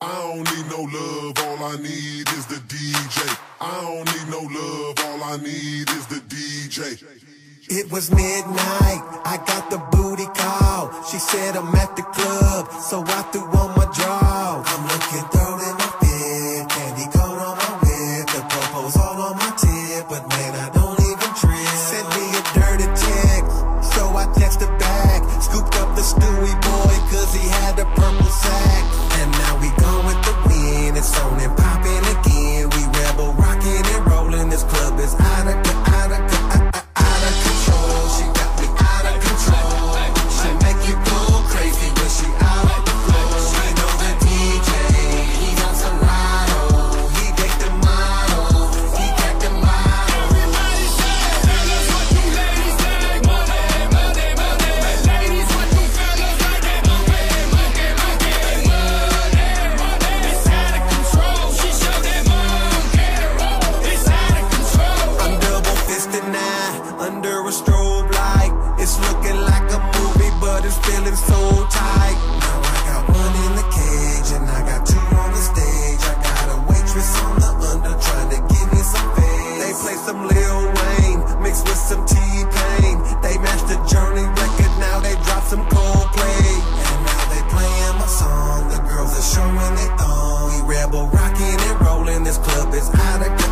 I don't need no love, all I need is the DJ. I don't need no love, all I need is the DJ. It was midnight, I got the booty call. She said I'm at the club, so I threw on my draw. I'm looking throat in my fit, candy coat on my whip, the popo's all on my tip, but man, I don't even trip. Sent me a dirty text, so I texted back. Scooped up the Stewie boy, cause he had a purple sack. And now we gone with the wind, it's on and popping again. We rebel, rocking and rolling, this club is out of control. She got me out of control. She make you go crazy when she out of the flow. She know the DJ, he got Serato. He take the model, he got the model. Everybody say, fellas, what you ladies like? Money, money, money. Ladies, what you fellas like? Money, money, money. It's out of control. She showed that monkey roll. It's out of control. I'm double fisted now, under a strobe light. It's looking like a movie, but it's feeling so tight. Now I got one in the cage, and I got two on the stage. I got a waitress on the under trying to give me some face. They play some Lil Wayne, mixed with some T-Pain. They matched the Journey record, now they drop some Coldplay. And now they playing my song, the girls are showing their thong. We rebel, rocking and rolling, this club is out of control.